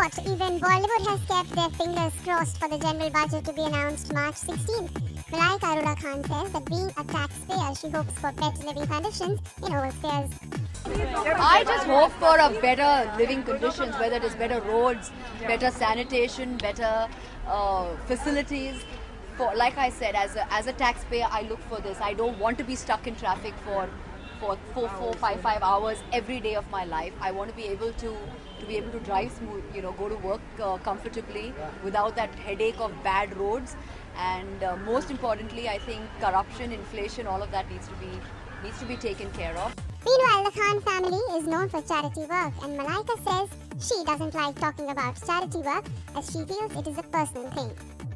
what? Even Bollywood has kept their fingers crossed for the general budget to be announced March 16th. Malaika Arora Khan says that being a taxpayer, she hopes for better living conditions in all spheres. I just hope for a better living conditions, whether it is better roads, better sanitation, better facilities. Like I said, as a taxpayer, I look for this. I don't want to be stuck in traffic for 5 hours every day of my life. I want to be able to drive smooth, go to work comfortably without that headache of bad roads. And most importantly, I think corruption, inflation, all of that needs to be taken care of. Meanwhile, the Khan family is known for charity work, and Malaika says she doesn't like talking about charity work as she feels it is a personal thing.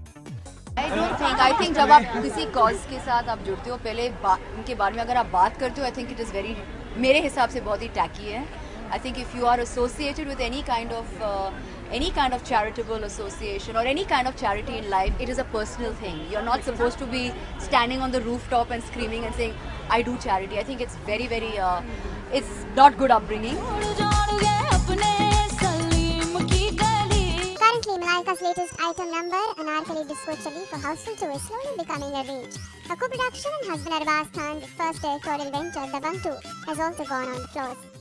I think जब आप किसी cause के साथ आप जुड़ते हो, पहले उनके बारे में अगर आप बात करते हो, I think it is very, मेरे हिसाब से बहुत ही tacky है. I think if you are associated with any kind of charitable association or any kind of charity in life, it is a personal thing. You're not supposed to be standing on the rooftop and screaming and saying, I do charity. I think it's very, it's not good upbringing. Currently, Malaika's latest item number, Anarkali Disco Chali for Houseful 2, is slowly becoming a rage. Her co-production and husband Arbaz Khan's first directorial venture, Dabangg 2, has also gone on the floors.